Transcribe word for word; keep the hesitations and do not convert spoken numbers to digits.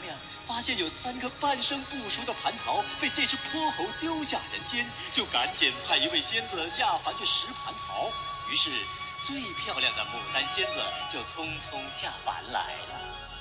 娘发现有三个半生不熟的蟠桃被这只泼猴丢下人间，就赶紧派一位仙子下凡去拾蟠桃。于是，最漂亮的牡丹仙子就匆匆下凡来了。